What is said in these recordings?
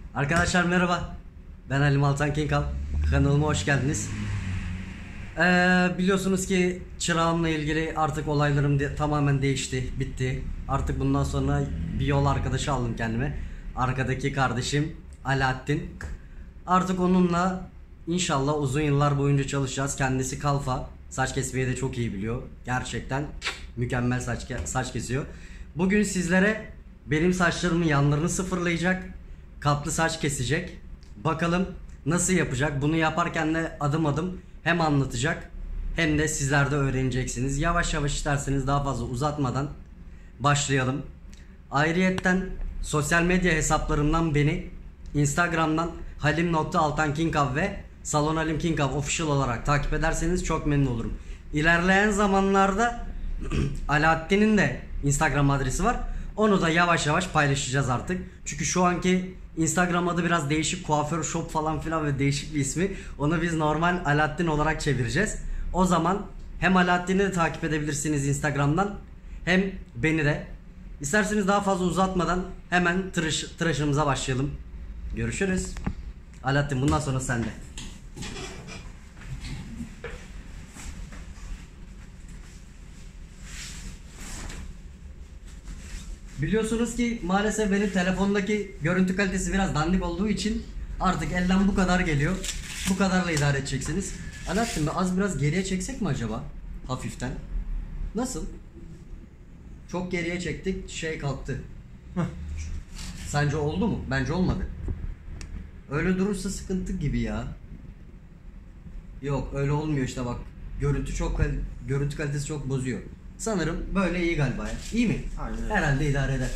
Arkadaşlar merhaba. Ben Ali Maltan Kinkal. Kanalıma hoş geldiniz. Biliyorsunuz ki çırağımla ilgili artık olaylarım tamamen değişti, bitti. Artık bundan sonra bir yol arkadaşı aldım kendime. Arkadaki kardeşim Alaaddin. Artık onunla inşallah uzun yıllar boyunca çalışacağız. Kendisi kalfa. Saç kesmeyi de çok iyi biliyor. Gerçekten mükemmel saç kesiyor. Bugün sizlere benim saçlarımın yanlarını sıfırlayacak. Katlı saç kesecek. Bakalım nasıl yapacak? Bunu yaparken de adım adım hem anlatacak hem de sizler de öğreneceksiniz. Yavaş yavaş isterseniz daha fazla uzatmadan başlayalım. Ayrıyetten sosyal medya hesaplarımdan beni Instagram'dan halim.altankinkav ve Salon Halim Kinkav official olarak takip ederseniz çok memnun olurum. İlerleyen zamanlarda Alaaddin'in de Instagram adresi var. Onu da yavaş yavaş paylaşacağız artık. Çünkü şu anki Instagram adı biraz değişik, kuaför shop falan filan ve değişik bir ismi. Onu biz normal Alaaddin olarak çevireceğiz. O zaman hem Alaaddin'i de takip edebilirsiniz Instagram'dan hem beni de. İsterseniz daha fazla uzatmadan hemen tıraşımıza başlayalım. Görüşürüz. Alaaddin bundan sonra sende. Biliyorsunuz ki maalesef benim telefondaki görüntü kalitesi biraz dandik olduğu için artık elden bu kadar geliyor. Bu kadarla idare edeceksiniz. Alaaddin az biraz geriye çeksek mi acaba? Hafiften. Nasıl? Çok geriye çektik, şey kalktı. Sence oldu mu? Bence olmadı. Öyle durursa sıkıntı gibi ya. Yok öyle olmuyor işte bak. Görüntü kalitesi çok bozuyor. Sanırım böyle iyi galiba ya. İyi mi? Aynen. Herhalde idare eder.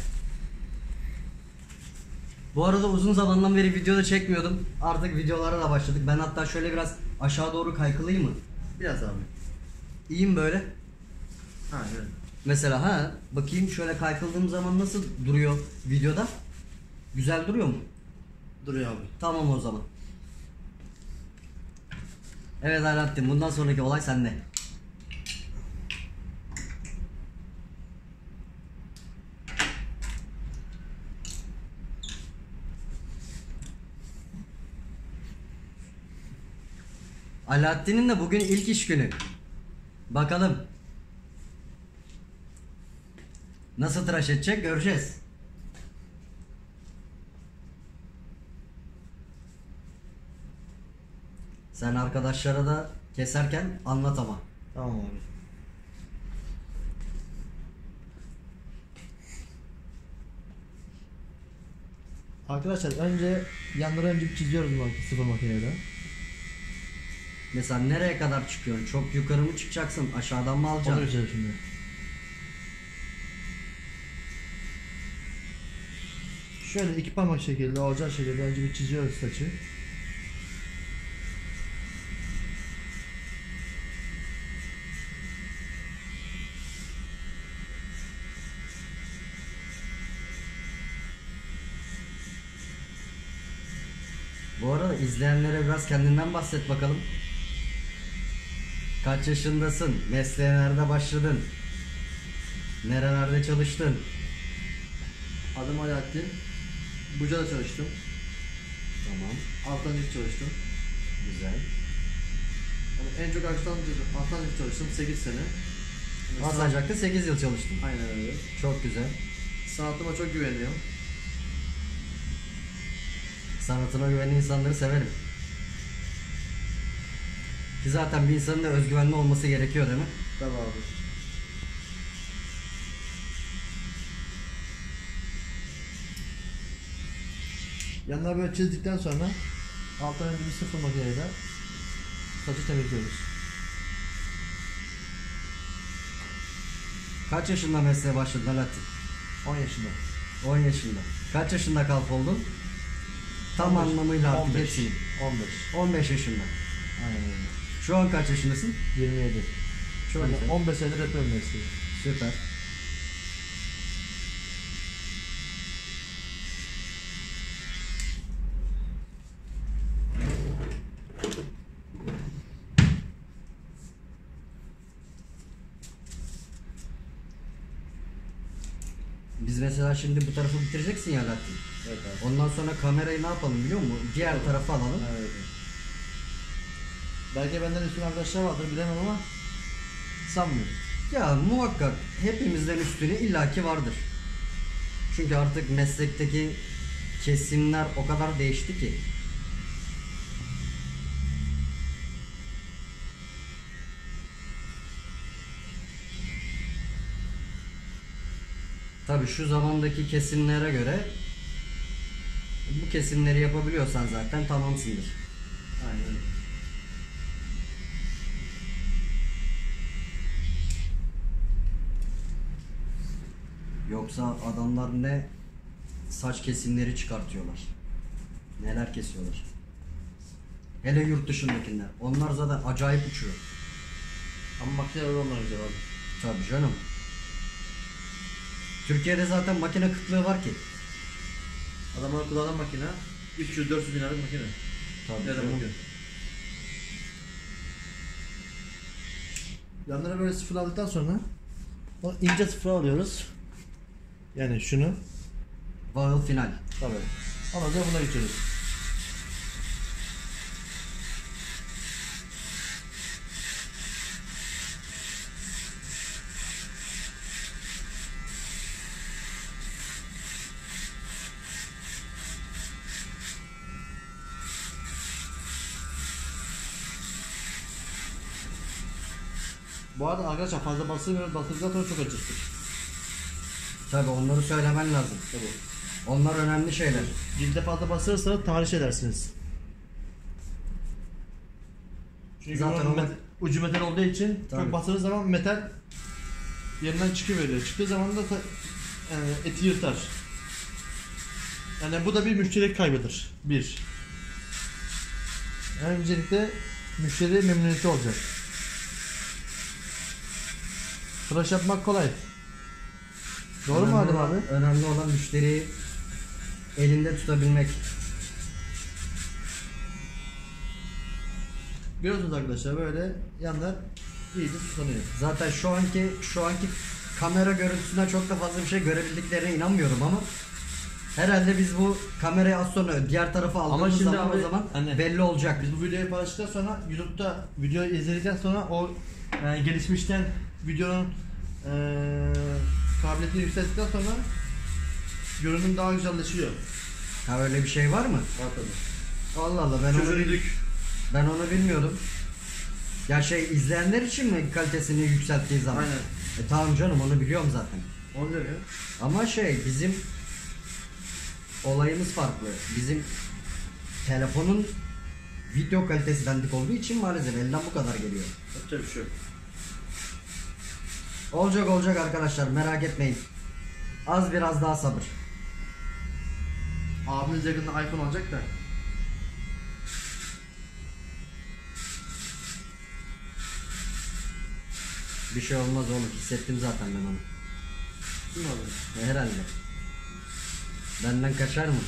Bu arada uzun zamandan beri video da çekmiyordum. Artık videolara da başladık. Ben hatta şöyle biraz aşağı doğru kaykılayım mı? Biraz abi. İyiyim böyle. Aynen. Mesela bakayım şöyle kaykıldığım zaman nasıl duruyor videoda? Güzel duruyor mu? Duruyor abi. Tamam o zaman. Evet Alaaddin bundan sonraki olay sende. Alaaddin'in de bugün ilk iş günü. Bakalım. Nasıl tıraş edecek göreceğiz. Sen arkadaşlara da keserken anlat ama. Tamam abi. Arkadaşlar yanları bir çiziyoruz sıfır makinede. Mesela nereye kadar çıkıyorsun? Çok yukarı mı çıkacaksın? Aşağıdan mı Onu alacaksın? göstereyim şimdi. Şöyle iki parmak şekilde olacak şekilde önce bir çiziyoruz saçı. Bu arada izleyenlere biraz kendinden bahset bakalım. Kaç yaşındasın? Mesleğe nerede başladın? Nerelerde çalıştın? Adım Alaaddin. Buca'da çalıştım. Tamam. Altancık çalıştım. Güzel. Yani en çok Altancık çalıştım 8 sene. Yani Alsancak'ta 8 yıl çalıştın. Aynen öyle. Çok güzel. Sanatıma çok güveniyorum. Sanatına güvenen insanları severim. Ki zaten bir insanın da özgüvenli olması gerekiyor değil mi? Tabii abi. Yanları böyle çizdikten sonra alttan önce bir sıfır makineyle saçı temizliyoruz. Kaç yaşında mesleğe başladın Alaaddin? 10 yaşında. 10 yaşında. Kaç yaşında kalf oldun? Tam 15, anlamıyla artık 15. hepsini. 15. 15 yaşında. Aynen öyle. Şu an kaç yaşındasın? 27. Çok Yani güzel. 15 senedir yapıyorum mesleği. Süper. Biz mesela şimdi bu tarafı bitireceksin ya Alaaddin. Evet abi. Ondan sonra kamerayı ne yapalım biliyor musun? Diğer tarafa alalım. Evet. Belki benden üstün arkadaşlar vardır bilemem ama sanmıyorum. Ya muhakkak hepimizden üstüne illaki vardır. Çünkü artık meslekteki kesimler o kadar değişti ki. Tabii şu zamandaki kesimlere göre bu kesimleri yapabiliyorsan zaten tamamsındır. Aynen öyle. Yoksa adamlar ne saç kesimleri çıkartıyorlar. Neler kesiyorlar. Hele yurt dışındakiler. Onlar zaten acayip uçuyor. Ama makineler onlar güzel abi. Tabii canım. Türkiye'de zaten makine kıtlığı var ki. Adamlar kullanan makine 300-400 bin liralık makine. Tabii Nereden canım. bakıyor? Yanlara böyle sıfır aldıktan sonra o ince sıfır alıyoruz. Yani şunu. Bağıl final. Tabii. Ondan sonra buna geçiyoruz. Bu arada arkadaşlar fazla bastırmıyoruz. Bastırdıktan sonra çok acıtır. Tabii onları söylemen lazım. Tabii. Onlar önemli şeyler. Cilde fazla bastırırsanız tahriş edersiniz. Çünkü Zaten bunun o- ucu metal olduğu için Tabii. çok bastırdığı zaman metal yerinden çıkıveriyor. Çıktığı zaman da eti yırtar. Yani bu da bir müşteri kaybıdır. Bir. Yani öncelikle müşteri memnuniyeti olacak. Tıraş yapmak kolay. Doğru mu Adem abi? Önemli olan müşteriyi elinde tutabilmek. Görüyorsunuz arkadaşlar böyle yanlar iyice tutanıyor. Zaten şu anki kamera görüntüsünden çok da fazla bir şey görebildiklerine inanmıyorum ama herhalde biz bu kamerayı az sonra diğer tarafa aldığımız şimdi zaman abi, o zaman hani belli olacak. Biz bu videoyu paylaştıktan sonra YouTube'da videoyu izledikten sonra o gelişmişten videonun kabiliyetini yükselttikten sonra görünüm daha güzelleşiyor. Ha öyle bir şey var mı? Var tabii. Allah Allah ben onu bilmiyordum. Ya izleyenler için mi kalitesini yükselttiği zaman? Aynen. Tamam canım onu biliyorum zaten. Onu diyor ya. Ama bizim olayımız farklı. Bizim telefonun video kalitesi dandik olduğu için maalesef elden bu kadar geliyor. Yapacak bir şey yok. Olacak arkadaşlar merak etmeyin. Az biraz daha sabır. Abimiz yakında iPhone alacak da. Bir şey olmaz oğlum hissettim zaten ben onu. Kim alacak? Herhalde. Benden kaçar mı?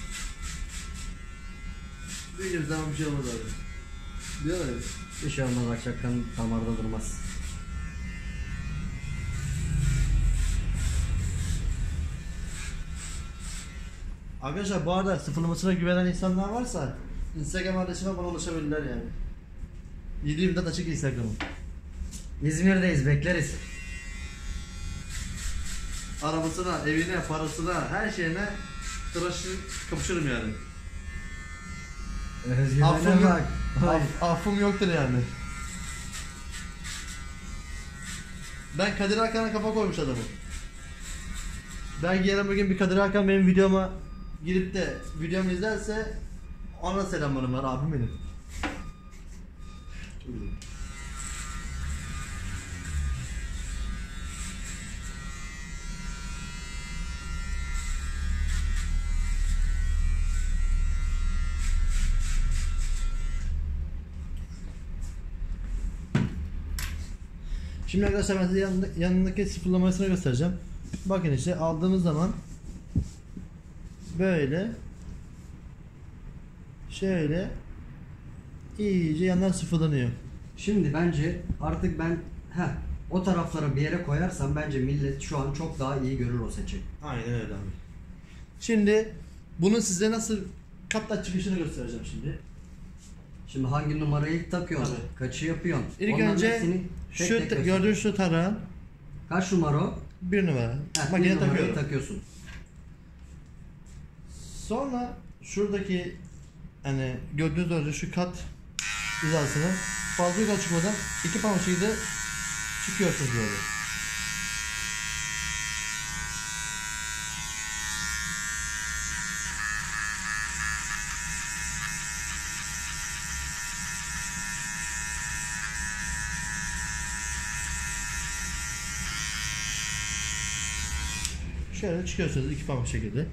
Bir zaman bir şey olmaz abi. Diyorlar ya. Bir şey olmaz akşamdan damarda durmaz. Arkadaşlar bu arada sıfırlamasına güvenen insanlar varsa Instagram adresime bana ulaşabilirler yani. 7/24 açık Instagram'ım. İzmir'deyiz bekleriz. Arabasına, evine, parasına, her şeyine tıraşı kapışırım yani. Özgürlüğüne Affım, bak. Ay. affım yoktur yani. Ben Kadir Hakan'a kafa koymuş adamım. Belki yarın bugün bir Kadir Hakan benim videoma girip de videomu izlerse ona selamlarım var abim benim. Şimdi arkadaşlar ben size yanındaki sıfırlamasını göstereceğim. Bakın işte aldığımız zaman böyle şöyle iyice yandan sıfırlanıyor. Şimdi bence artık o tarafları bir yere koyarsam bence millet şu an çok daha iyi görür o saçı. Aynen öyle abi. Şimdi Bunun size nasıl kapta çıkışını göstereceğim şimdi. Şimdi hangi numarayı takıyorsun? Tabii. Kaçı yapıyorsun? İlk Onların önce hepsini tek şu tek göster. gördüğün şu tarağın Kaç numara o? 1 numara. Heh, Makine bir numarayı takıyorum. takıyorsun. Sonra şuradaki hani gördüğünüz önce şu kat hizasını fazla yukarı çıkmadan iki parmak şekilde çıkıyorsunuz böyle. Şöyle çıkıyorsunuz iki parmak şekilde.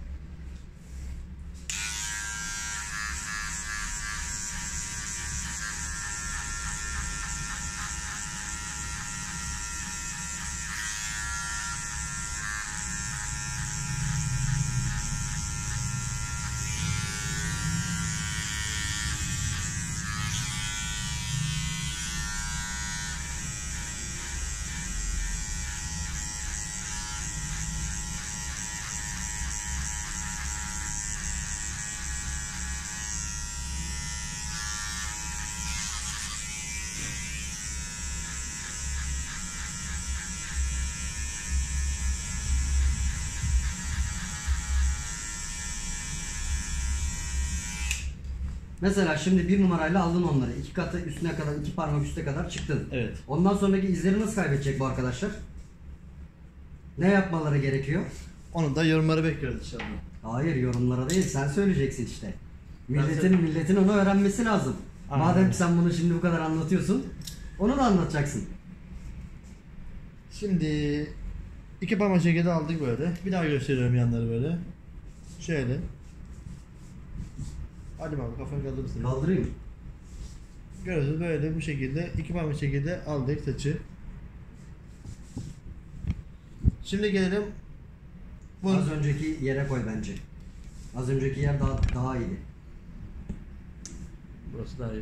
Mesela şimdi bir numarayla aldın onları. İki katı üstüne kadar, iki parmak üstüne kadar çıktın. Evet. Ondan sonraki izleri nasıl kaybedecek bu arkadaşlar? Ne yapmaları gerekiyor? Onu da yorumları bekliyoruz inşallah. Hayır, yorumlara değil, sen söyleyeceksin işte. Ben Milletin onu öğrenmesi lazım. Aynen. Madem ki sen bunu şimdi bu kadar anlatıyorsun, onu da anlatacaksın. Şimdi iki parmak şekilde aldık böyle. Bir daha gösteriyorum yanları böyle. Şöyle. Hadi bakalım kafanı kaldırır mısın? Kaldırayım. Görüyorsunuz böyle bu şekilde iki parmak şekilde aldık saçı. Şimdi gelelim. Az önceki yere koy bence. Az önceki yer daha iyiydi. Burası daha iyi.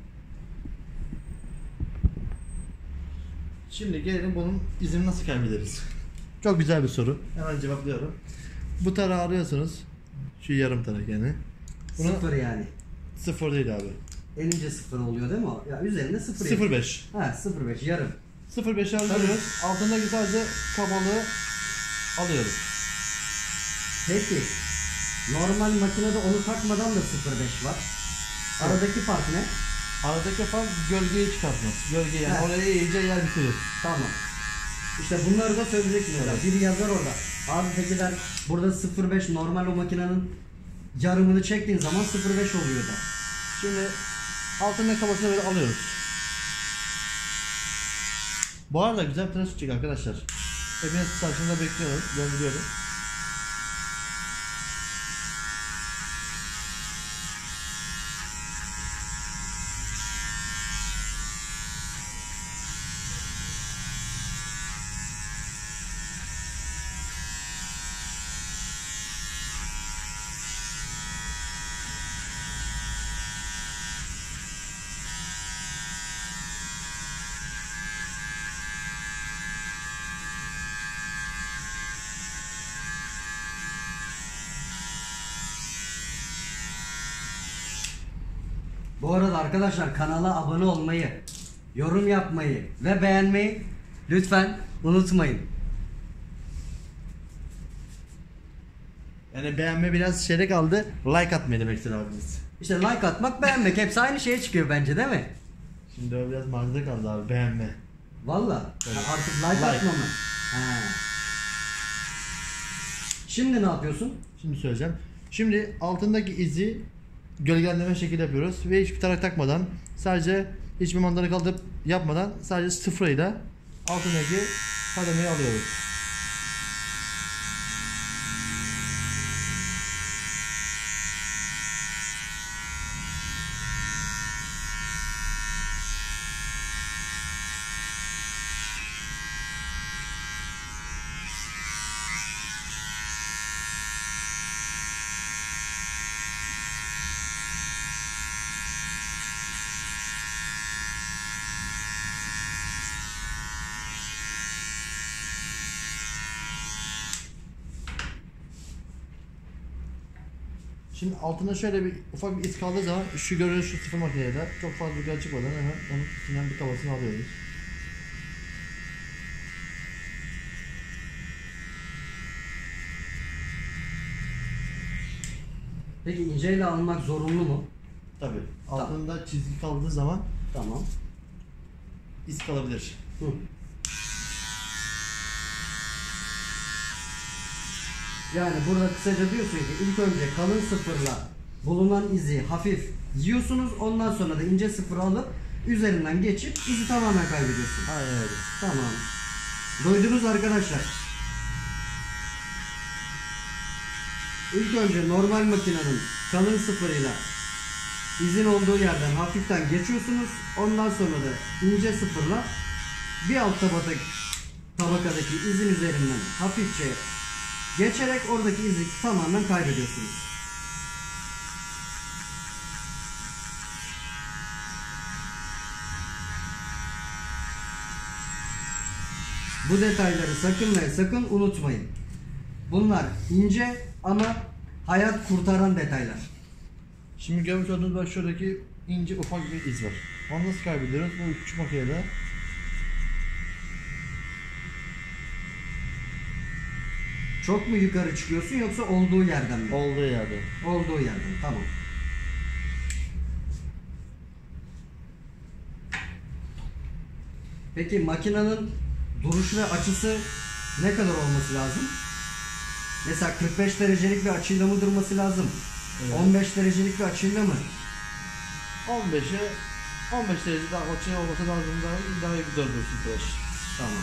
Şimdi gelelim bunun izini nasıl kaybederiz? Çok güzel bir soru. Hemen cevaplıyorum. Bu tarağı arıyorsunuz. Şu yarım tarak yani. Bunu Sıfır yani. sıfır değil abi. Elince sıfır oluyor değil mi o? Ya üzerinde sıfır. 0.5. Ha 0.5 yarım. 0.5'i alıyoruz. Altındaki sadece kabalığı alıyoruz. Peki. Normal makinede onu takmadan da 0.5 var. Aradaki fark ne? Aradaki fark gölgeyi çıkartmak. Gölge yani He. oraya iyice yer bitirir. Tamam. İşte bunları da söyleyeceksin mesela. Evet. Biri yazar orada. Abi peki der burada 0.5 normal o makinenin yarımını çektiğin zaman 0.5 oluyor da. Şimdi altındaki kabasını böyle alıyoruz. Bu arada güzel bir tıraş çıkacak arkadaşlar. Hepiniz saçında bekliyorum. Ben biliyorum. Bu arada arkadaşlar kanala abone olmayı, yorum yapmayı ve beğenmeyi lütfen unutmayın. Yani beğenme biraz şeyde kaldı. Like atmayı demektir abimiz. İşte like atmak, beğenmek hepsi aynı şeye çıkıyor bence değil mi? Şimdi o biraz marjda kaldı abi beğenme. Valla. Evet. Artık like Like. atma mı? He. Şimdi ne yapıyorsun? Şimdi söyleyeceğim. Şimdi altındaki izi gölgeleme şekilde yapıyoruz ve hiçbir tarak takmadan sadece hiçbir mandalı kaldırıp yapmadan sadece sıfırıyla altındaki kademeyi alıyoruz. Şimdi altında şöyle bir ufak bir iz kaldığı zaman şu görünüş şu sıfır makinede çok fazla rüzgar çıkmadan hemen onun üstünden bir tavasını alıyoruz. Peki inceyle almak zorunlu mu? Tabi. Altında çizgi kaldığı zaman Tamam. iz kalabilir. Hı. Yani burada kısaca diyorsun ki ilk önce kalın sıfırla bulunan izi hafif yiyorsunuz. Ondan sonra da ince sıfırı alıp üzerinden geçip izi tamamen kaybediyorsun. Aynen öyle. Tamam. Duydunuz arkadaşlar. İlk önce normal makinenin kalın sıfırıyla izin olduğu yerden hafiften geçiyorsunuz. Ondan sonra da ince sıfırla bir alt tabakadaki izin üzerinden hafifçe geçerek oradaki izi tamamen kaybediyorsunuz. Bu detayları sakın ve sakın unutmayın. Bunlar ince ama hayat kurtaran detaylar. Şimdi görmüş olduğunuz bak şuradaki ince ufak bir iz var. Onu nasıl kaybediyoruz? Bu küçük makinede Çok mu yukarı çıkıyorsun yoksa olduğu yerden mi? olduğu yerde. Olduğu yerden, tamam. Peki makinenin duruş ve açısı ne kadar olması lazım? Mesela 45 derecelik bir açıyla mı durması lazım? Evet. 15 derecelik bir açıyla mı? 15'e 15 derece daha açı olması lazım, daha güzel dursun tıraş. Tamam.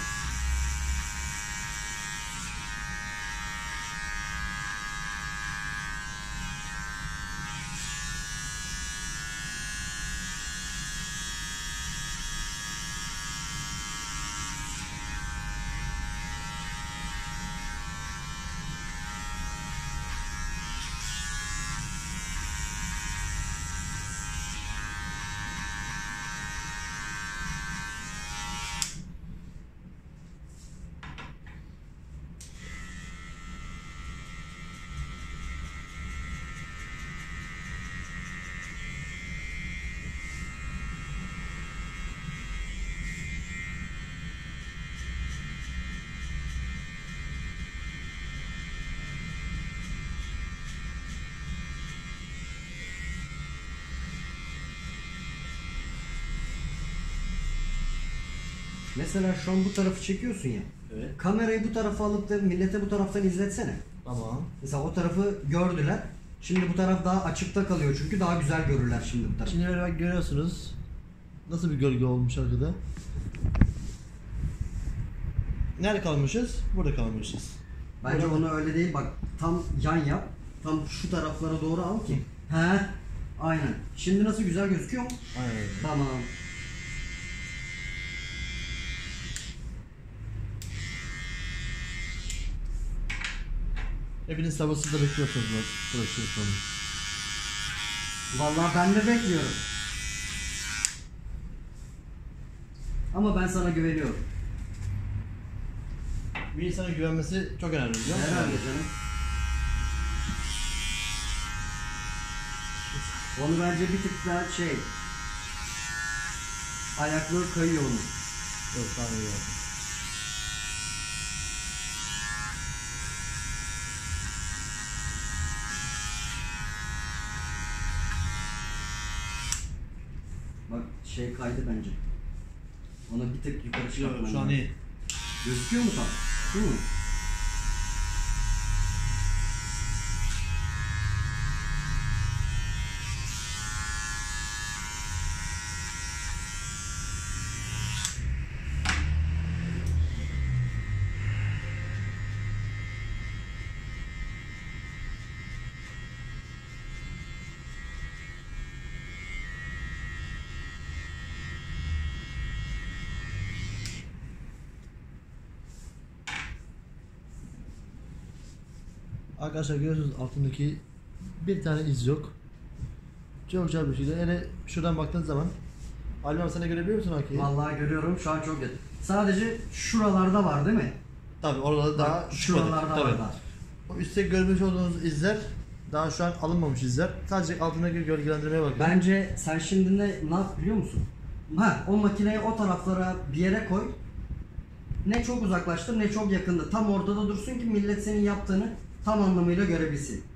Mesela şu an bu tarafı çekiyorsun ya. Evet. Kamerayı bu tarafa alıp da millete bu taraftan izletsene. Tamam. Mesela o tarafı gördüler. Şimdi bu taraf daha açıkta kalıyor çünkü daha güzel görürler şimdi bu tarafı. Şimdi böyle bak görüyorsunuz. Nasıl bir gölge olmuş arkada. Nerede kalmışız? Burada kalmışız. Bence onu öyle değil, bak tam yan yap. Tam şu taraflara doğru al ki. He, aynen. Şimdi nasıl, güzel gözüküyor mu? Aynen öyle. Tamam. Hepiniz sabırsızla bekliyorsunuz bu sonu. Vallahi ben de bekliyorum. Ama ben sana güveniyorum. Bir insana güvenmesi çok önemli biliyor musun? Herhalde canım. Onu bence bir tık daha ayaklığı kayıyor onun. Yok, tamam iyi oldu. Bak kaydı bence. Ona bir tık yukarı Yok, çıkartman şu an lazım. iyi. Gözüküyor mu tam? Değil mi? Arkadaşlar görüyorsunuz altındaki bir tane iz yok. Çok güzel bir şekilde. Hele şuradan baktığınız zaman Alman sen de görebiliyor musun Haki'yi? Vallahi görüyorum, şu an çok kötü. Sadece şuralarda var değil mi? Tabii orada daha Bak, şuralarda tabii. var daha. O üstte görmüş olduğunuz izler Daha şu an alınmamış izler. Sadece altındaki gölgelendirmeye bakın. Bence sen şimdi ne yap biliyor musun? O makineyi o taraflara bir yere koy. Ne çok uzaklaştır ne çok yakında. Tam ortada dursun ki millet senin yaptığını tam anlamıyla görebilsin.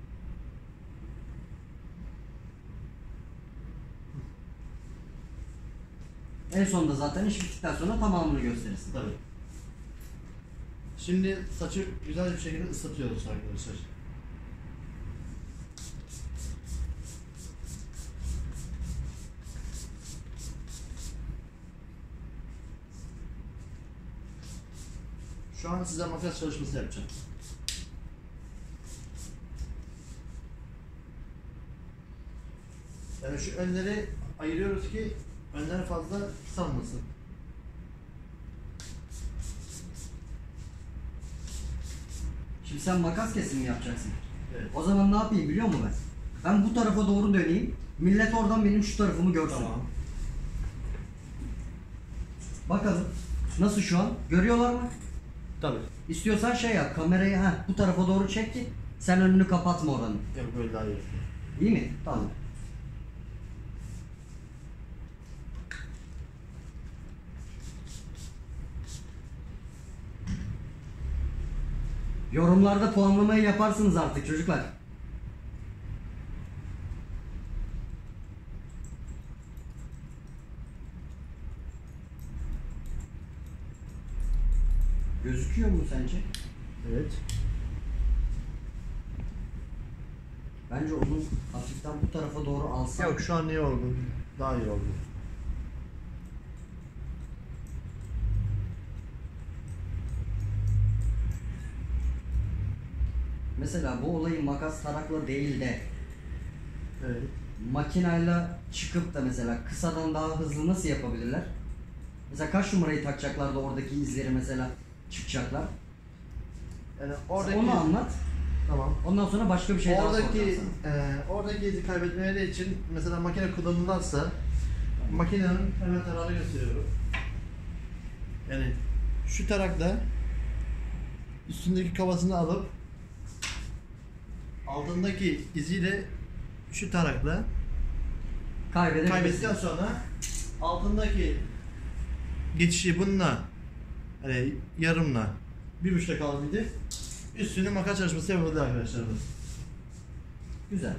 En sonunda zaten iş bittikten sonra tamamını gösterirsin. Tabii. Şimdi saçı güzel bir şekilde ıslatıyoruz arkadaşlar. Şu an size makas çalışması yapacağım. Yani şu önleri ayırıyoruz ki önler fazla kısalmasın. Şimdi sen makas kesimi yapacaksın. Evet. O zaman ne yapayım biliyor musun ben? Ben bu tarafa doğru döneyim. Millet oradan benim şu tarafımı görsün. Tamam. Bakalım. Nasıl şu an? Görüyorlar mı? Tabii. İstiyorsan şey yap. Kamerayı bu tarafa doğru çek ki sen önünü kapatma oranın. Yok böyle daha iyi. İyi mi? Tamam. Yorumlarda puanlamayı yaparsınız artık çocuklar. Gözüküyor mu sence? Evet. Bence onu hafiften bu tarafa doğru alsan. Yok şu an iyi oldu. Daha iyi oldu. Mesela bu olayı makas tarakla değil de Evet. makinayla çıkıp da mesela kısadan daha hızlı nasıl yapabilirler? Mesela kaç numarayı takacaklar da oradaki izleri mesela çıkacaklar? Yani oradaki... Onu anlat. Tamam. Ondan sonra başka bir şey daha soracağım Oradaki sana. oradaki izi kaybetmeleri için mesela makine kullanılırsa makinenin hemen tarağını gösteriyorum. Yani şu tarakla üstündeki kafasını alıp altındaki iziyle şu tarakla kaybettikten sonra altındaki geçişi bununla hani yarımla bir buçukta kalabildi. Üstünü makas çalışması yapıldı arkadaşlarımız. Güzel.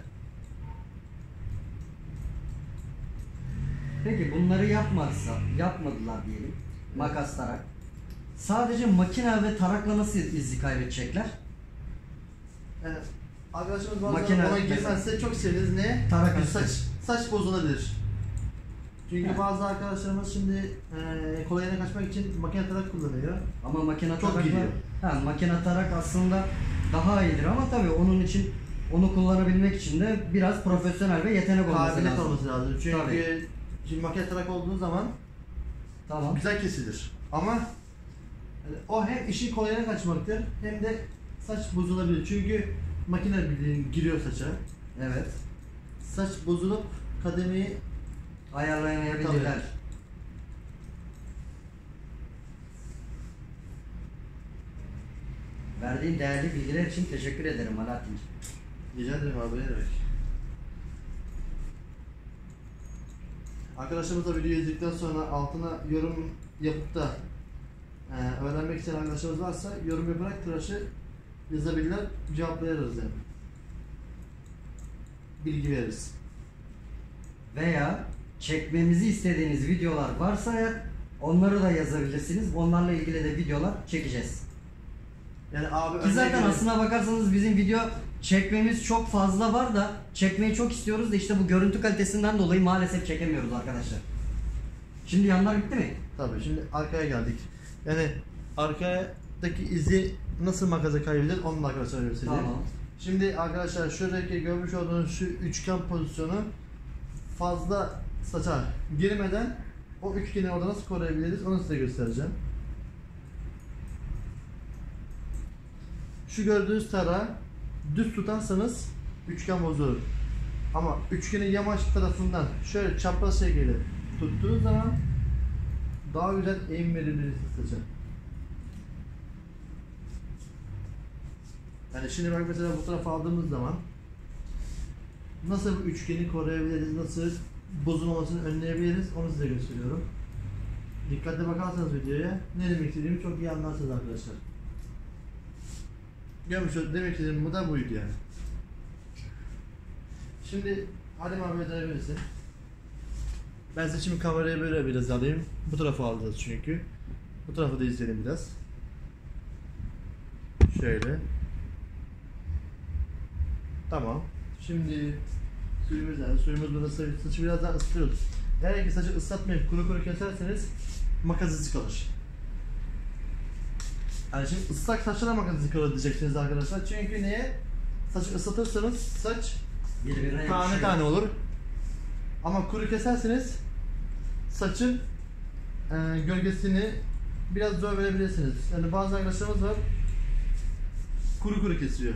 Peki bunları yapmadılar diyelim. Makas tarak. Sadece makine ve tarakla nasıl izi kaybedecekler? Yani arkadaşlarımız bazen Makine ona mesela. girmezse çok severiz. Ne? Tarak Yani üstü. saç bozulabilir. Çünkü Ha. bazı arkadaşlarımız şimdi kolayına kaçmak için makine tarak kullanıyor. Ama makine Çok tarakla gidiyor. makine tarak aslında daha iyidir ama tabii onun için onu kullanabilmek için de biraz profesyonel ve yetenek olması Kabiliyet lazım. olması lazım. Çünkü Tabii. şimdi makine tarak olduğu zaman Tamam. güzel kesilir. Ama yani o hem işin kolayına kaçmaktır hem de saç bozulabilir. Çünkü makine bildiğin giriyor saça. Evet. Saç bozulup kademeyi Ayarlayamayabilirler. Tabii. Verdiğin değerli bilgiler için teşekkür ederim Alaaddin'ciğim. rica ederim abi, ne demek. Arkadaşlarımız da videoyu izledikten sonra altına yorum yapıp da öğrenmek isteyen arkadaşlarımız varsa yorum yaparak tıraşı yazabilirler, cevaplayarız yani. Bilgi veririz. Veya çekmemizi istediğiniz videolar varsa eğer onları da yazabilirsiniz. Onlarla ilgili de videolar çekeceğiz. Yani abi Ki zaten örnek aslına bakarsanız bizim video çekmemiz çok fazla var da çekmeyi çok istiyoruz da işte bu görüntü kalitesinden dolayı maalesef çekemiyoruz arkadaşlar. Şimdi yanlar bitti mi? Tabii şimdi arkaya geldik. Yani arkadaki izi nasıl makasa kaybedilir onu da arkadaşlar göstereyim. Tamam. Şimdi arkadaşlar şuradaki görmüş olduğunuz şu üçgen pozisyonu fazla saça girmeden o üçgeni orada nasıl koruyabiliriz onu size göstereceğim. Şu gördüğünüz tarağı düz tutarsanız üçgen bozulur. Ama üçgenin yamaç tarafından şöyle çapraz şekilde tuttuğunuz zaman daha güzel eğim verebilirsiniz saça. Yani şimdi bak mesela bu tarafa aldığımız zaman nasıl bu üçgeni koruyabiliriz, nasıl bozulmamasını önleyebiliriz onu size gösteriyorum. Dikkatli bakarsanız videoya ne demek istediğimi çok iyi anlarsınız arkadaşlar. Görmüş demek istediğim bu da buydu yani. Şimdi Halim abi dönebilirsin. Ben size şimdi kamerayı böyle biraz alayım. Bu tarafa alacağız çünkü. Bu tarafı da izleyelim biraz. Şöyle. Tamam. Şimdi suyumuz nerede? Suyumuz burada, saçı biraz daha ısıtıyoruz. Eğer ki saçı ıslatmayıp kuru kuru keserseniz makas izi kalır. Yani şimdi ıslak saçlara makas izi kalır diyeceksiniz arkadaşlar. Çünkü niye? Saçı ıslatırsanız saç Birbirine tane yapışıyor. tane olur. Ama kuru keserseniz saçın gölgesini biraz zor verebilirsiniz. Yani bazı arkadaşlarımız var kuru kuru kesiyor.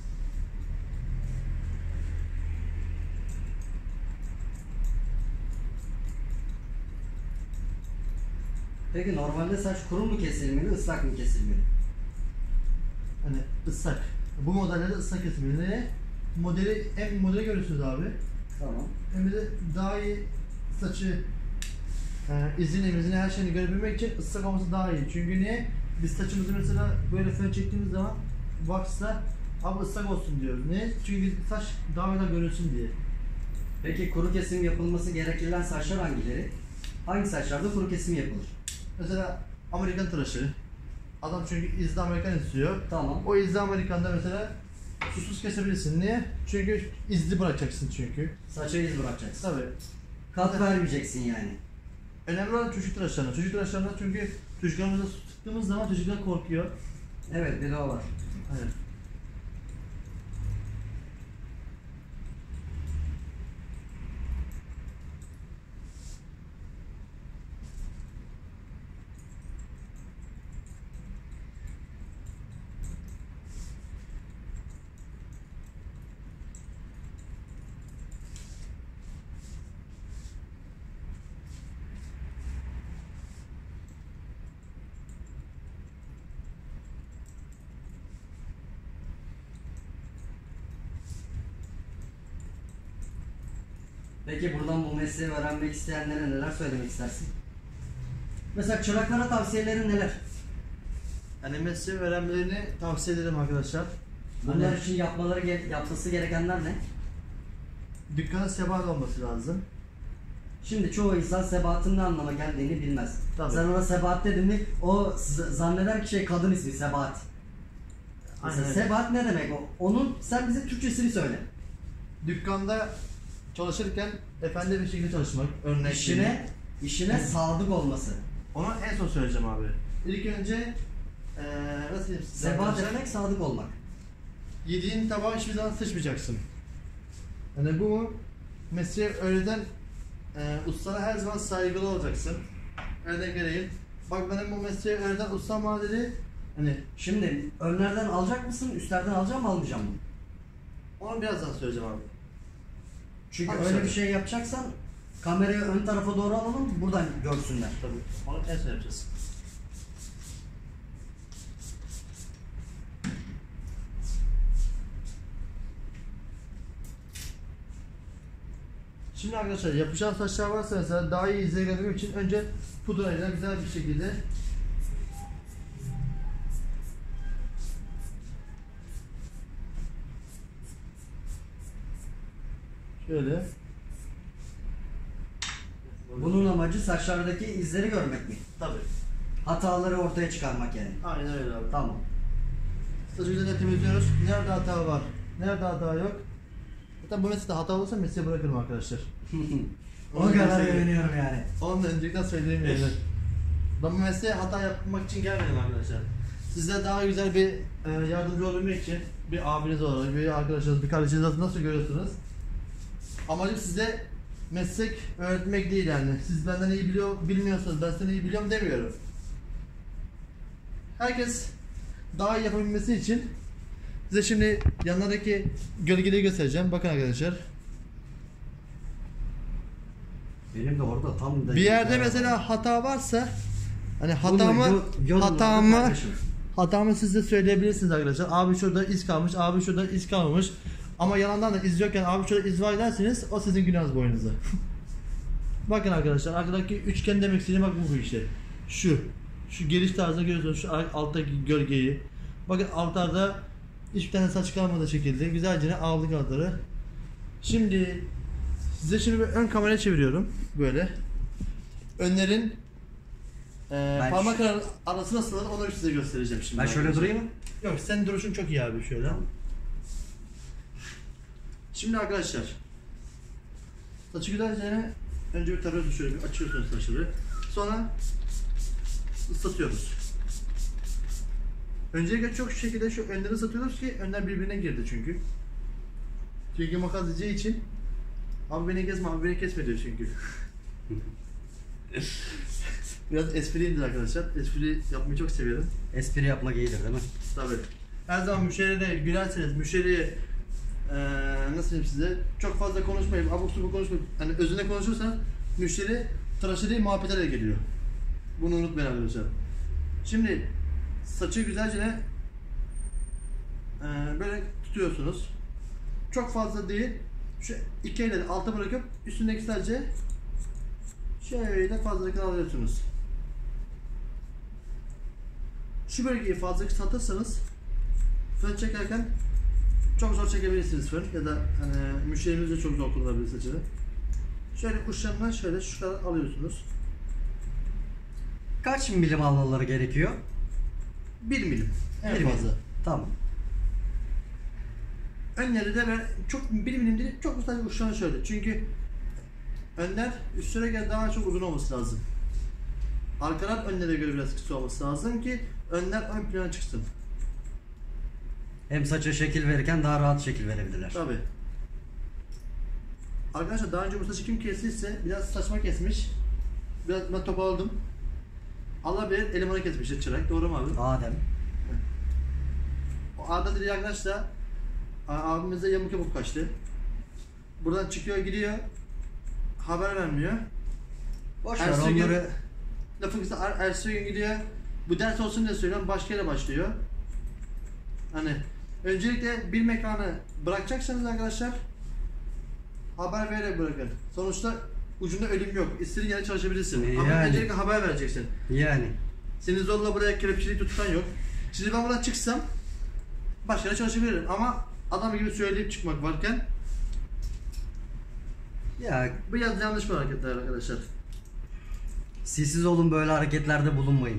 Peki normalde saç kuru mu kesilmeli, ıslak mı kesilmeli? Hani ıslak. Bu modellerde ıslak kesilmeli. Neye? Modeli görüyorsunuz abi. Tamam. Hem de daha iyi saçı izini her şeyini görebilmek için ıslak olması daha iyi. Çünkü niye? Biz saçımızı mesela böyle fön çektiğimiz zaman wax'la abi ıslak olsun diyoruz. Niye? Çünkü saç daha güzel görünsün diye. Peki kuru kesim yapılması gereken saçlar hangileri? Hangi saçlarda kuru kesim yapılır? Mesela Amerikan tıraşı. Adam çünkü izli Amerikan istiyor. Tamam. O izli Amerikan'da mesela susuz kesebilirsin. Niye? Çünkü izli bırakacaksın çünkü. Saça iz bırakacaksın. Tabii. Kat vermeyeceksin yani. Önemli olan çocuk tıraşlarına. Çocuk tıraşlarına çünkü çocuklarımıza su sıktığımız zaman çocuklar korkuyor. Evet, bir de o var. Evet. Peki buradan bu mesleği öğrenmek isteyenlere neler söylemek istersin? Mesela çıraklara tavsiyelerin neler? Yani mesleği öğrenmelerini tavsiye ederim arkadaşlar. Bunlar Hani için yapması gerekenler ne? dükkana sebat olması lazım. Şimdi çoğu insan sebatın ne anlama geldiğini bilmez. Tabii. Sen ona sebat dedin mi o zanneder ki kadın ismi sebat. Mesela Aynen. sebat ne demek o? Onun sen bize Türkçesini söyle. Dükkanda çalışırken efendi bir şekilde çalışmak. Örnek İşine sadık olması. Onu en son söyleyeceğim abi. İlk önce nasıl diyeyim size Sebat arkadaşlar? demek sadık olmak. Yediğin tabağı hiçbir zaman sıçmayacaksın. Yani bu mesleği öğreten ustana her zaman saygılı olacaksın. Örnek vereyim. Bak benim bu mesleği öğreten ustam bana dedi. Hani Şimdi önlerden alacak mısın, üstlerden alacağım mı almayacağım mı? onu birazdan söyleyeceğim abi. Çünkü Abi öyle söyle. bir şey yapacaksan kamerayı ön tarafa doğru alalım, buradan görsünler. Tabii. Onu en son yapacağız. Şimdi arkadaşlar yapacağım saçlar varsa mesela daha iyi izleye gelmek için önce pudrayla güzel bir şekilde şöyle Bunun amacı saçlardaki izleri görmek mi? tabii. Hataları ortaya çıkarmak yani. Aynen öyle abi. Tamam. Saçı güzelce temizliyoruz. Nerede hata var? Nerede hata yok? Zaten bu meslekte hata olursa mesleği bırakırım arkadaşlar. O kadar güveniyorum yani. Onu da önceden söyleyeyim yani. Ben bu mesleğe hata yapmak için gelmedim arkadaşlar. Size daha güzel bir yardımcı olabilmek için bir abiniz olarak, bir arkadaşınız, bir kardeşiniz nasıl görüyorsunuz? Amacım size meslek öğretmek değil yani. Siz benden iyi bilmiyorsanız ben seni iyi biliyorum demiyorum. Herkes daha iyi yapabilmesi için size şimdi yanlardaki gölgeleri göstereceğim. Bakın arkadaşlar. Benim de orada tam da Bir yerde mesela hata varsa hani hatamı hatamı siz de söyleyebilirsiniz arkadaşlar. Abi şurada iz kalmış, abi şurada iz kalmamış. Ama yalandan da izliyorken abi şöyle iz var derseniz o sizin günahınız boynunuza. Bakın arkadaşlar arkadaki üçgen demek istediğim bak bu işte. Şu geliş tarzında görüyorsunuz şu alttaki gölgeyi. Bakın altlarda hiçbir tane saç kalmadığı şekilde güzelce aldık altları. Şimdi size şimdi bir ön kameraya çeviriyorum böyle. Önlerin parmak arası nasıl onu size göstereceğim şimdi. Ben şöyle durayım mı? Yok sen duruşun çok iyi abi şöyle. Şimdi arkadaşlar saçı güzelce önce bir tarıyorsunuz şöyle bir açıyorsunuz saçları. Sonra ıslatıyoruz. Öncelikle çok şu şekilde şu önleri ıslatıyoruz ki önler birbirine girdi çünkü. Çünkü makas diyeceği için abi beni kesme abi beni kesme diyor çünkü. Biraz espriyimdir arkadaşlar. Espri yapmayı çok severim. Espri yapmak iyidir değil mi? Tabii. Her zaman müşteriye gülerseniz, müşteriye nasıl diyeyim size, çok fazla konuşmayıp, abuk subuk konuşmayıp, hani özüne konuşursan müşteri tıraşı değil muhabbetlere geliyor. Bunu unutmayın arkadaşlar. Şimdi saçı güzelce böyle tutuyorsunuz. Çok fazla değil. Şu iki elleri alta bırakıp üstündeki sadece şöyle fazlalıkını alıyorsunuz. Şu bölgeyi fazla kısaltırsanız fön çekerken çok zor çekebilirsiniz fön ya da hani müşterimiz de çok zor kullanabilir saçını. Şöyle uçlarından şöyle şu kadar alıyorsunuz. Kaç milim almaları gerekiyor? 1 milim en 1 milim. fazla. Tamam. Önleri de böyle çok 1 milim değil, çok sadece uçlarına şöyle. Çünkü önler üstlere göre daha çok uzun olması lazım. Arkalar önlere göre biraz kısa olması lazım ki önler ön plana çıksın. Hem saça şekil verirken daha rahat şekil verebilirler. Tabii. Arkadaşlar daha önce bu saçı kim kestiyse biraz saçma kesmiş. Biraz ben toparladım. Allah bilir elemanı kesmiş çırak. Doğru mu abi? Adem. O Arda dedi arkadaşlar abimize yamuk yamuk kaçtı. Buradan çıkıyor gidiyor. Haber vermiyor. Boşver Ersoy gün- onları. Lafın kısa ertesi gün gidiyor. Bu ders olsun diye söylüyorum. Başka yere başlıyor. Hani öncelikle bir mekanı bırakacaksanız arkadaşlar haber vererek bırakın. Sonuçta ucunda ölüm yok. İstediğin yere çalışabilirsin. Ama Yani. öncelikle haber vereceksin. Yani. Seni zorla buraya kelepçelik tutan yok. Şimdi ben buradan çıksam başka yere çalışabilirim ama adam gibi söyleyip çıkmak varken Ya bu yanlış bir hareketler arkadaşlar. siz olun, böyle hareketlerde bulunmayın.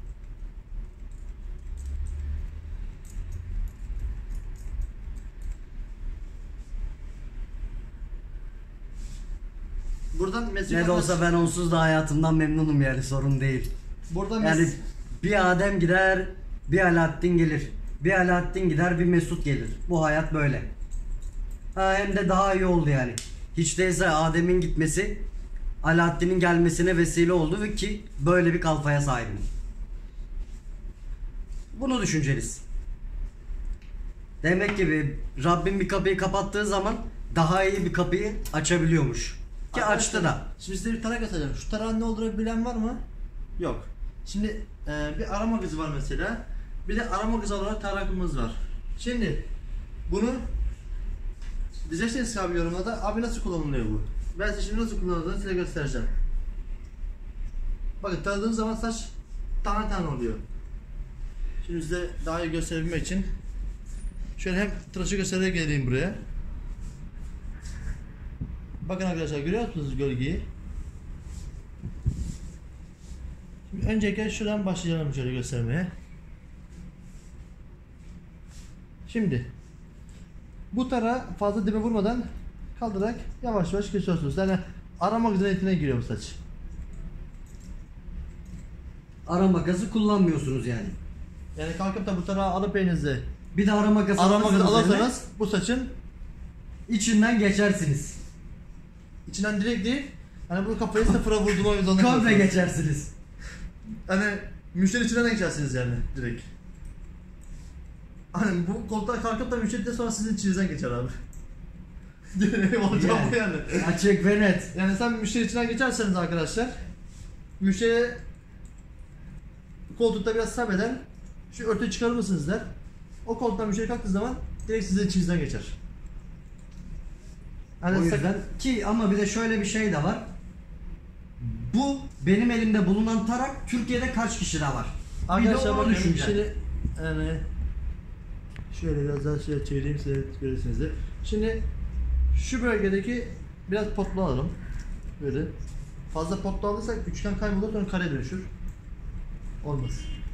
Buradan mesaj Ne de olsa ben onsuz da hayatımdan memnunum, yani sorun değil. buradan Yani bir Adem gider, bir Alaaddin gelir. Bir Alaaddin gider, bir Mesut gelir. Bu hayat böyle. Ha, hem de daha iyi oldu yani. Hiç değilse Adem'in gitmesi Alaaddin'in gelmesine vesile oldu ve ki böyle bir kalfaya sahibim. Bunu düşünceliyiz. Demek ki Rabbim bir kapıyı kapattığı zaman daha iyi bir kapıyı açabiliyormuş. Ki açtı da. Şimdi size bir tarak atacağım. Şu tarağın ne olduğunu bilen var mı? Yok. Şimdi bir arama kızı var mesela. Bir de arama kızı olarak tarakımız var. Şimdi bunu diyeceksiniz abi yorumlarda abi nasıl kullanılıyor bu? Ben size şimdi nasıl kullanıldığını size göstereceğim. Bakın taradığınız zaman saç tane tane oluyor. Şimdi size daha iyi gösterebilmek için şöyle hem tıraşı göstererek geleyim buraya. Bakın arkadaşlar görüyor musunuz gölgeyi? Şimdi öncelikle şuradan başlayalım şöyle göstermeye. Şimdi bu tarağı fazla dibe vurmadan kaldırarak yavaş yavaş kesiyorsunuz. Yani arama niyetine giriyor bu saç. Arama gazı kullanmıyorsunuz yani. Yani kalkıp da bu tarağı alıp elinizde Bir de arama gazı alırsanız bu saçın içinden geçersiniz. içinden direkt değil, hani bu kafayı sıfıra vurduğuna zorunda Komple kalıyorsunuz. geçersiniz. Hani müşteri içinden geçersiniz yani direkt. Hani bu koltuğa kalkıp da müşteri de sonra sizin içinizden geçer abi. Olacak bu yani. Açık ve net. Yani sen müşteri içinden geçerseniz arkadaşlar, müşteri koltukta biraz sabreder, şu örtüyü çıkarır mısınız der. O koltuktan müşteri kalktığı zaman direkt sizin içinizden geçer. Hani O yüzden ki ama bir de şöyle bir şey de var. Bu benim elimde bulunan tarak Türkiye'de kaç kişide var? arkadaşlar Bir de onu bakın düşüneceğim. şimdi yani şöyle biraz daha şöyle çevireyim size görürsünüz de. Şimdi şu bölgedeki biraz potlu alalım. Böyle. Fazla potlu alırsak üçgen kaybolur sonra kare dönüşür. Olmaz.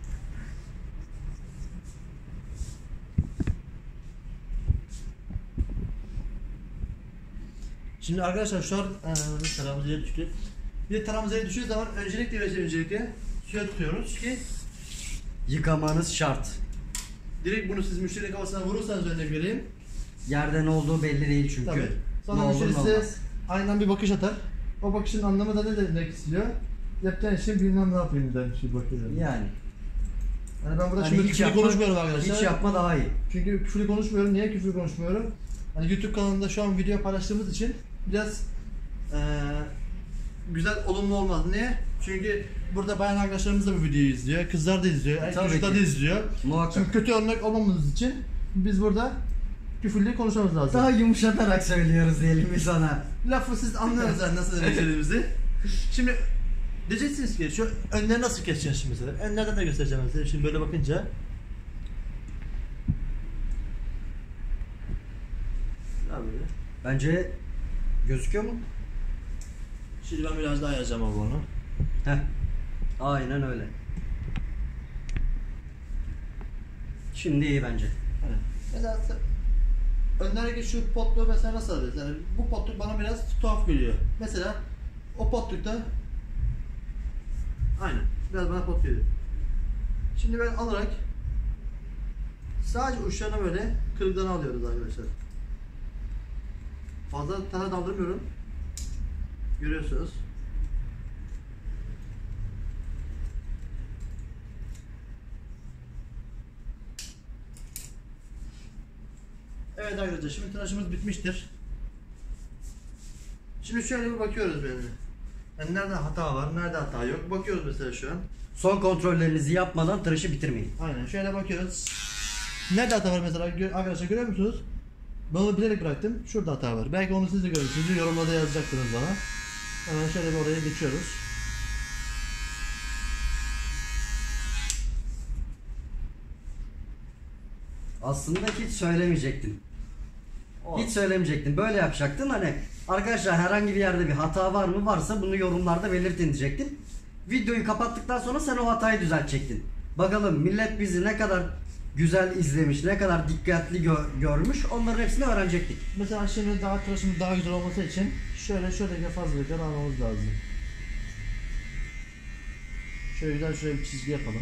Şimdi arkadaşlar şu an taramız yere düştü. Bir de taramız yere düştüğü zaman öncelikle suya tutuyoruz ki Yıkamanız şart. direkt bunu siz müşterinin kafasına vurursanız örnek vereyim. Yerde ne olduğu belli değil çünkü. Tabii. Ne Sonra olur müşteri ne size olmaz. aynen bir bakış atar. O bakışın anlamı da ne demek istiyor? Yapacağın işin bilmem ne yapayım der bir bakıyorum. Yani. Yani ben burada Hani şimdi hiç küfürlü yapma- konuşmuyorum arkadaşlar. Hiç yapma daha iyi. Çünkü küfürlü konuşmuyorum. Niye küfürlü konuşmuyorum? Hani YouTube kanalında şu an video paylaştığımız için biraz güzel, olumlu olmaz. Niye? Çünkü burada bayan arkadaşlarımız da bu videoyu izliyor. Kızlar da izliyor. Erkek Tabii çocuklar ki. da izliyor. Muhakkak. Şimdi kötü örnek olmamamız için biz burada küfürlü konuşmamız lazım. Daha yumuşatarak söylüyoruz diyelim biz sana. Lafı siz anlıyorsunuz yani nasıl demek istediğimizi. Şimdi diyeceksiniz ki şu önleri nasıl keseceğiz şimdi mesela? Önlerden de göstereceğim size. Şimdi böyle bakınca. Abi. Bence gözüküyor mu? Şimdi ben biraz daha yazacağım abi onu. Heh. Aynen öyle. Şimdi iyi bence. Hani mesela önlerdeki şu potluğu mesela nasıl alırız? Yani bu potluk bana biraz tuhaf geliyor. Mesela o potlukta aynen biraz bana pot geliyor. Şimdi ben alarak sadece uçlarına böyle kırıklarını alıyoruz arkadaşlar. Fazla tane daldırmıyorum. Görüyorsunuz. Evet arkadaşlar şimdi tıraşımız bitmiştir. Şimdi şöyle bir bakıyoruz böyle. Yani nerede hata var, nerede hata yok. Bakıyoruz mesela şu an. Son kontrollerinizi yapmadan tıraşı bitirmeyin. Aynen şöyle bakıyoruz. Nerede hata var mesela arkadaşlar görüyor musunuz? Ben onu bilerek bıraktım. Şurada hata var. Belki onu siz de görürsünüz. Yorumlarda yazacaktınız bana. Hemen şöyle bir oraya geçiyoruz. Aslında hiç söylemeyecektin. Hiç söylemeyecektin. Böyle yapacaktın. Hani arkadaşlar herhangi bir yerde bir hata var mı? Varsa bunu yorumlarda belirtin diyecektin. Videoyu kapattıktan sonra sen o hatayı düzeltecektin. Bakalım millet bizi ne kadar güzel izlemiş, ne kadar dikkatli görmüş, onların hepsini öğrenecektik. Mesela şimdi daha tıraşımız daha güzel olması için şöyle fazlalıkları almamız lazım. Şöyle güzel şuraya bir çizgi yapalım.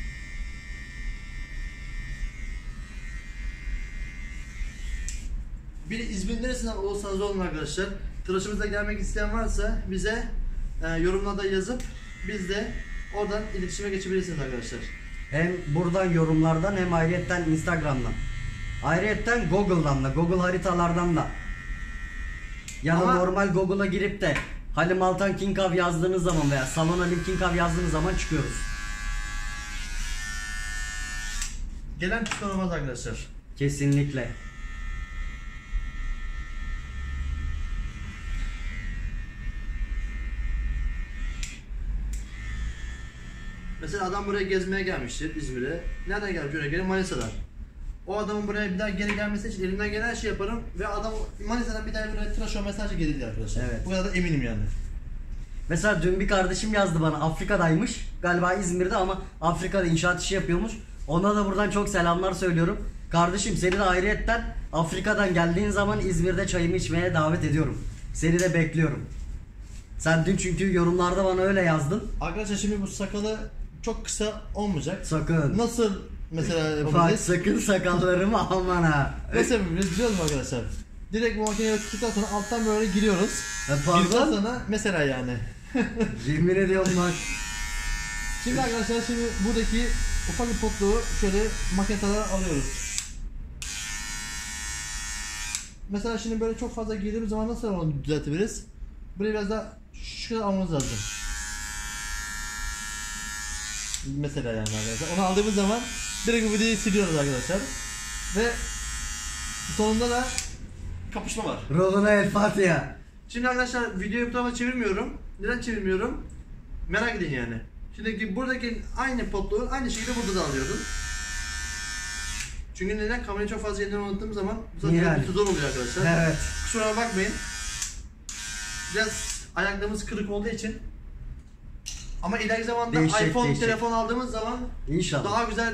Bir de İzmir neresinden olursanız olun arkadaşlar. Tıraşımıza gelmek isteyen varsa bize yorumlarda yazıp biz de oradan iletişime geçebilirsiniz arkadaşlar. Hem buradan yorumlardan hem ayrıyetten Instagram'dan. Ayrıyetten Google'dan da, Google haritalardan da. Ya da Ama- normal Google'a girip de Halim Altan King Av yazdığınız zaman veya Salon Halim King Av yazdığınız zaman çıkıyoruz. Gelen pişman olmaz arkadaşlar. Kesinlikle. Mesela adam buraya gezmeye gelmiştir İzmir'e. Nereden gelmiş oraya gelin? Manisa'dan. O adamın buraya bir daha geri gelmesi için elimden gelen her şeyi yaparım ve adam Manisa'dan bir daha buraya tıraş olmaya sadece gelir arkadaşlar. Evet. Bu kadar da eminim yani. Mesela dün bir kardeşim yazdı bana, Afrika'daymış. Galiba İzmir'de ama Afrika'da inşaat işi yapıyormuş. Ona da buradan çok selamlar söylüyorum. Kardeşim seni de ayrıyetten Afrika'dan geldiğin zaman İzmir'de çayımı içmeye davet ediyorum. Seni de bekliyorum. Sen dün çünkü yorumlarda bana öyle yazdın. Arkadaşlar şimdi bu sakalı çok kısa olmayacak. Sakın. Nasıl mesela Bak yapabiliriz? sakın sakallarımı aman ha. Nasıl yapabiliriz biliyor musun arkadaşlar? Direkt bu makineye tuttuktan sonra alttan böyle giriyoruz. Girdikten Pardon. sonra mesela yani. Yemin ediyorum bak. Şimdi arkadaşlar şimdi buradaki ufak bir potluğu şöyle makineye alıyoruz. Mesela şimdi böyle çok fazla girdiğimiz zaman nasıl onu düzeltebiliriz? Burayı biraz daha şu kadar almamız lazım. Mesela yani arkadaşlar. Onu aldığımız zaman direkt bu videoyu siliyoruz arkadaşlar. Ve sonunda da kapışma var. Ruhuna el Fatiha. Şimdi arkadaşlar videoyu bu tarafa çevirmiyorum. Neden çevirmiyorum? Merak edin yani. Şimdi buradaki aynı potluğu aynı şekilde burada da alıyorum. Çünkü neden? Kamerayı çok fazla yerden oynadığım zaman zaten Yani. zor oluyor arkadaşlar. Evet. Kusura bakmayın. Biraz ayaklarımız kırık olduğu için. Ama ileriki zamanda iPhone telefon aldığımız zaman İnşallah. daha güzel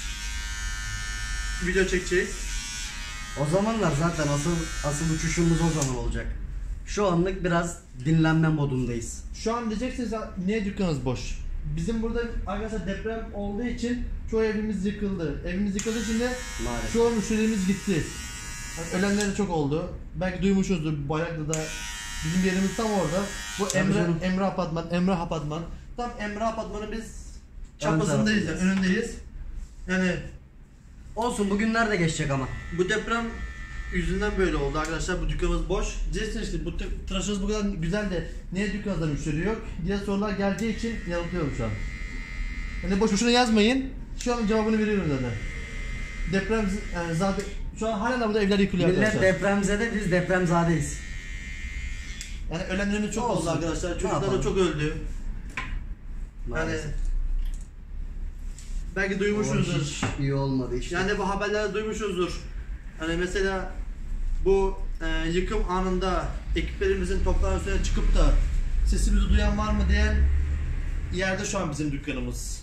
video çekeceğiz. O zamanlar zaten asıl uçuşumuz o zaman olacak. Şu anlık biraz dinlenme modundayız. Şu an diyeceksiniz niye dükkanınız boş? Bizim burada arkadaşlar deprem olduğu için çoğu evimiz yıkıldı. Evimiz yıkıldığı için de Maalesef. çoğu müşterimiz gitti. Yani ölenler de çok oldu. Belki duymuşuzdur, Bayraklı'da bizim yerimiz tam orada. Bu Emrah Apartman. Tam Emrah Apartmanı biz çaprazındayız yani, önündeyiz. Yani Olsun, bugünler de geçecek ama. bu deprem yüzünden böyle oldu arkadaşlar. Bu dükkanımız boş. Diyeceksiniz işte bu tıraşınız bu kadar güzel de niye dükkanınızda müşteri yok diye sorular geleceği için yanıltıyorum şu an. Yani boş boşuna yazmayın. Şu an cevabını veriyorum zaten. Deprem yani zaten şu an hala burada evler yıkılıyor Millet arkadaşlar. depremzede, biz depremzadeyiz. Yani ölenlerimiz çok Olsun. oldu arkadaşlar. Ne Çocuklar da yapalım? çok öldü. Yani Maalesef. belki O duymuşsunuzdur. hiç iyi olmadı işte. Yani bu haberlerde duymuşuzdur. Hani mesela bu yıkım anında ekiplerimizin toprağın üstüne çıkıp da sesimizi duyan var mı diyen yerde şu an bizim dükkanımız.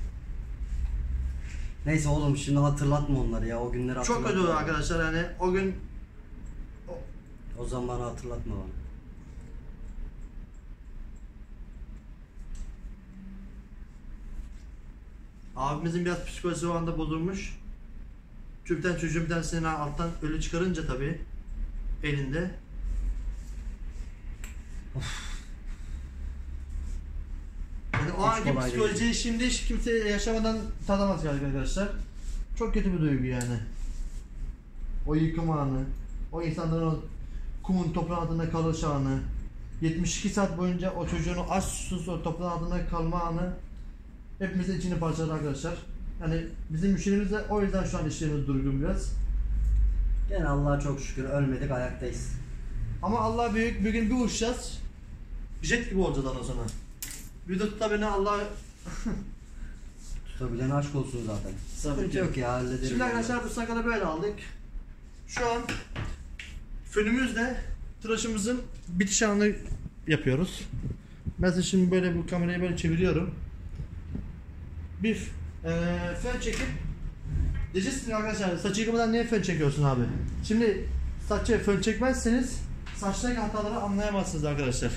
Neyse oğlum, şimdi hatırlatma onları ya, o günleri hatırlatma. Çok kötü oldu arkadaşlar, yani o gün O zamanı hatırlatma bana. abimizin biraz psikolojisi o anda bozulmuş. Çünkü bir tane çocuğun bir tanesini alttan ölü çıkarınca tabii elinde. Yani o Hiç anki kolay psikolojiyi değil. şimdi hiç kimse yaşamadan tadamaz galiba arkadaşlar. Çok kötü bir duygu yani. O yıkım anı, o insanların o kumun toprağın altında kalış anı, 72 saat boyunca o çocuğun o aç susuz o toprağın altında kalma anı hepimizin içini parçaladı arkadaşlar. Yani bizim müşterimiz de o yüzden şu an işlerimiz durgun biraz. Gene Allah'a çok şükür ölmedik, ayaktayız. Ama Allah büyük, bir gün bir uçacağız. Jet gibi olacağız ondan sonra. Bir de tutabilene Allah... Tutabilen aşk olsun zaten. Sıkıntı yok ya, hallederiz. Şimdi arkadaşlar bu sakalı böyle aldık. Şu an fönümüzle tıraşımızın bitiş anını yapıyoruz. Mesela şimdi böyle bu kamerayı böyle çeviriyorum. Bir fön çekip diyeceksiniz arkadaşlar, saçı yıkamadan niye fön çekiyorsun abi? Şimdi saçı fön çekmezseniz saçtaki hataları anlayamazsınız arkadaşlar.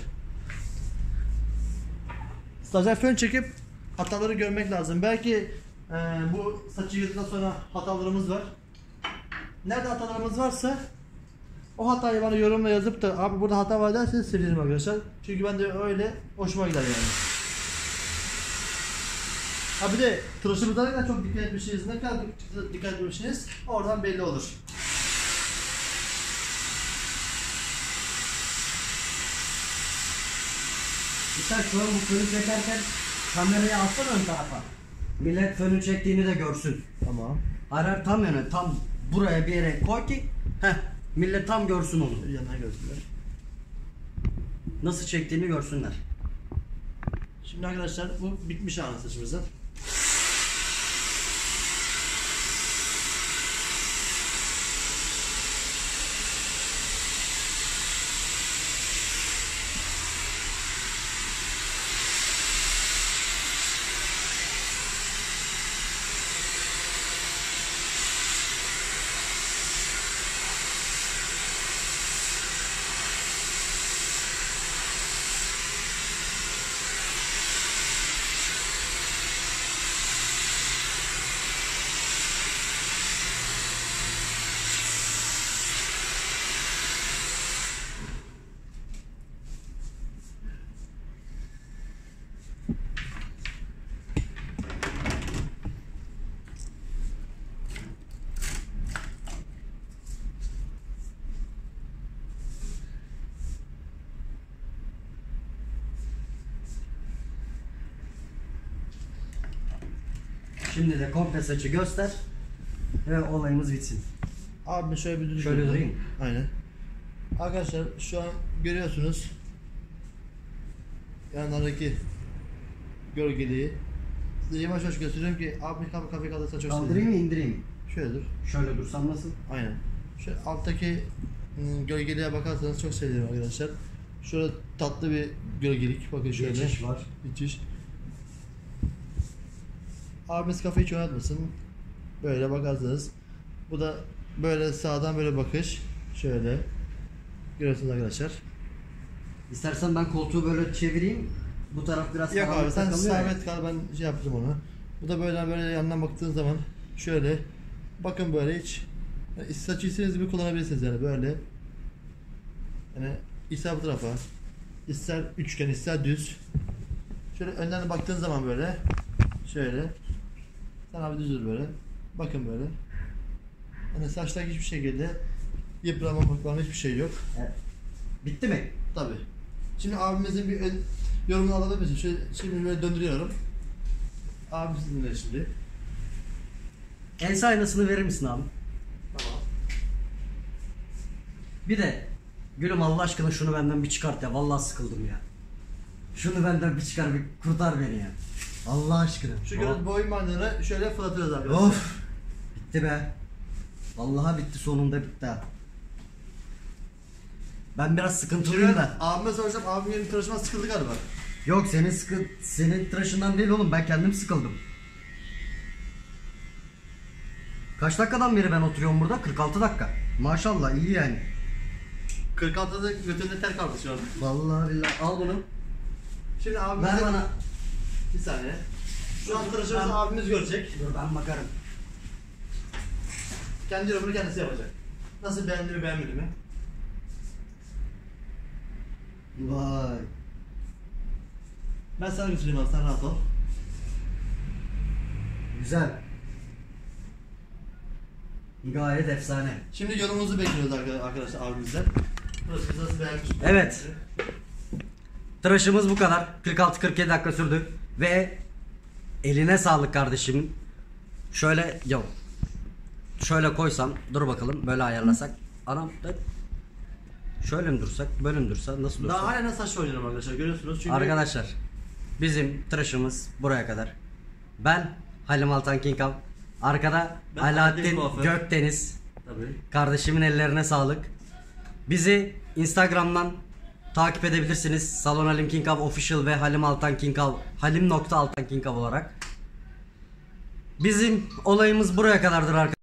Sadece fön çekip hataları görmek lazım. Belki bu saçı yıkadıktan sonra hatalarımız var. Nerede hatalarımız varsa o hatayı bana yorumla yazıp da abi burada hata var derseniz sevinirim arkadaşlar. Çünkü ben de öyle hoşuma gider yani. Ha bir de tıraşımızda ne kadar çok dikkat etmişsiniz, ne kadar dikkat etmişsiniz oradan belli olur. Sen şu an bu fönü çekerken kamerayı alsana ön tarafa. Millet fönü çektiğini de görsün. Tamam. Hayır, tam yöne, tam buraya bir yere koy ki millet tam görsün onu. Yanına görsünler. Nasıl çektiğini görsünler. Şimdi arkadaşlar bu bitmiş anı saçımızın. Şimdi de komple saçı göster ve olayımız bitsin. Abi şöyle bir Şöyle durayım. Aynen. Arkadaşlar şu an görüyorsunuz yanlardaki gölgeliği. Size yavaş yavaş gösteriyorum ki abi kafayı kaldırsa çok Kaldırayım mı indireyim mi? Şöyle dur. Şöyle dursam nasıl? Aynen. Şu alttaki gölgeliğe bakarsanız çok sevinirim arkadaşlar. Şurada tatlı bir gölgelik. Bakın şöyle. Geçiş var. Geçiş. Abimiz kafayı hiç oynatmasın. Böyle bakarsanız. Bu da böyle sağdan böyle bakış. Şöyle. Görüyorsunuz arkadaşlar. İstersen ben koltuğu böyle çevireyim. Bu taraf biraz Yok abi karanlık sen takılıyor ya. sabit kal, ben şey yaptım onu. Bu da böyle yandan baktığın zaman şöyle. Bakın böyle hiç. Yani saçı istediğiniz gibi kullanabilirsiniz yani böyle. Yani ister bu tarafa. İster üçgen ister düz. Şöyle önden de baktığın zaman böyle. Şöyle. Sen abi düz böyle. Bakın böyle. Yani saçlar hiçbir şekilde yıpranma falan hiçbir şey yok. Evet. Bitti mi? Tabii. Şimdi abimizin bir yorumunu alabilir misin? Şöyle, şimdi böyle döndürüyorum. Abim sizinle şimdi. El aynasını verir misin abi? Tamam. Bir de gülüm Allah aşkına şunu benden bir çıkart ya. Vallahi sıkıldım ya. Şunu benden bir çıkar, bir kurtar beni ya. Allah aşkına. Şu gördüğünüz boyun bandını şöyle fırlatıyoruz abi. Of. Bitti be. Vallahi bitti, sonunda bitti ha. Ben biraz sıkıntılıyım Şimdi da. abime soracağım, abim benim tıraşıma sıkıldı galiba. Yok senin tıraşından değil oğlum, ben kendim sıkıldım. Kaç dakikadan beri ben oturuyorum burada? 46 dakika. Maşallah iyi yani. 46'da götünde ter kaldı şu an. Vallahi billahi al bunu. Şimdi abim Ver bana. bir saniye. Şu an tıraşımızı abimiz görecek. Dur ben bakarım. Kendi yorumunu kendisi yapacak. Nasıl beğendi mi beğenmedi mi? Vay. Ben sana götüreyim abi, sen rahat ol. Güzel. Gayet efsane. Şimdi yorumunuzu bekliyoruz arkadaşlar abimizden. Burası nasıl beğenmiş mi? Evet. Tıraşımız bu kadar. 46-47 dakika sürdü. Ve eline sağlık kardeşim. Şöyle yok. Şöyle koysam, dur bakalım böyle ayarlasak. Anam şöyle mi dursak, böyle mi dursa, nasıl dursa? Daha hala saç oynuyorum arkadaşlar, görüyorsunuz çünkü Arkadaşlar bizim tıraşımız buraya kadar. Ben Halim Altan Kinkav. Arkada Ben Alaaddin Alaaddin Kuaför. Gökdeniz. tabii. Kardeşimin ellerine sağlık. Bizi Instagram'dan takip edebilirsiniz. Salon Halim Kinkav Official ve Halim Altan Kinkav, Halim.Altan Kinkav olarak. Bizim olayımız buraya kadardır arkadaşlar.